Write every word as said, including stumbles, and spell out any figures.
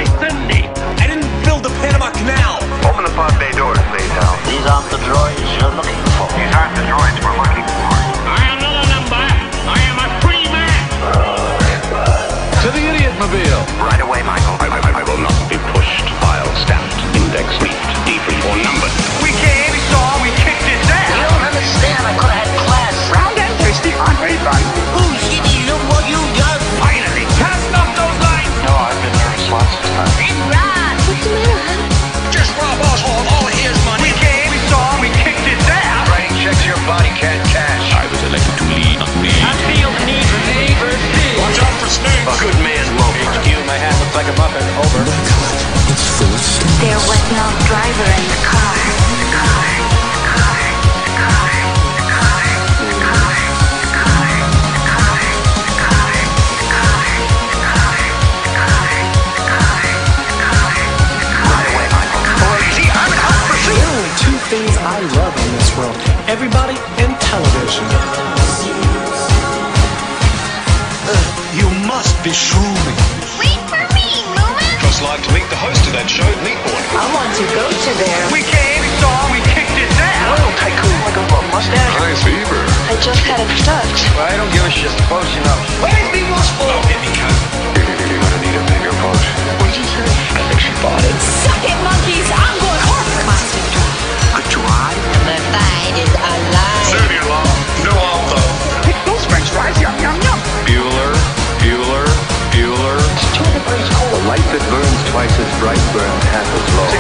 nice and neat. I didn't build the Panama Canal. Open the pod bay doors, please, Hal. These aren't the droids you're looking for. These aren't the droids we're looking for. I am not a number. I am a free man. To the Idiot Mobile. Right away, Michael. I, I, I will not be pushed, filed, stamped, indexed, leafed, debriefed, or numbered. We came, we saw, we kicked his ass. You don't understand. I could have had class. Round and twisty on rerun. Who's shitty? Look what you done. Finally, cast off those lines. No, I've been nervous lots of times. Big Ron. What's the matter? Just Rob Oswald, all his money. We came, we saw, we kicked his ass. Writing checks your body can't cash. I was elected to lead, not me. I feel the need for neighbors. Watch out for snakes. A good man, loafer. H Q, my hat looks like a muffin. Over. It's full of stuff. There was no driver in the car. The car, the car, the car, the car, the car, the car, the car, the car, the car, the car, the car, the car, the car, the car. Right away, Michael. Or is he on hot pursuit? There are only two things I love in this world: everybody and television. You must be shrooming. Wait for me, Moomin. First live to meet the host of that show, Meat Boy. I want to go to there. We came, we saw, we kicked his ass. Oh, tycoon like a little mustache. Nice fever. I just had it touched. I don't give a shit. Close enough. Where's me washful? Oh, hit me, cunt. You're gonna need a bigger boat. What'd you say? I think she bought it. Suck it, monkeys. I'm going corporate. Constant drive. A drive? Number five is alive. Savior law. No alto. Pick those french fries. Yum, yum, yum. Bueller, Bueller, Bueller. Two degrees cold. Light that burns twice as bright burns half as low.